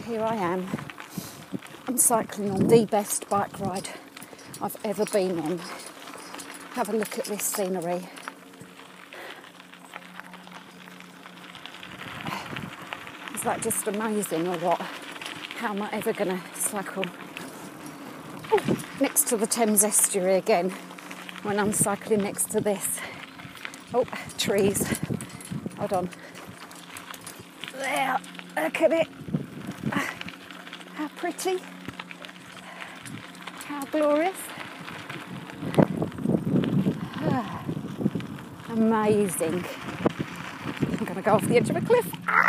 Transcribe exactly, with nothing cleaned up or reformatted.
here I am. I'm cycling on the best bike ride I've ever been on. Have a look at this scenery. Is that just amazing or what? How am I ever going to cycle? Oh, next to the Thames estuary again when I'm cycling next to this. Oh, trees. Hold on. There, look at it. How pretty. How glorious. Amazing. I'm going to go off the edge of a cliff. Ah!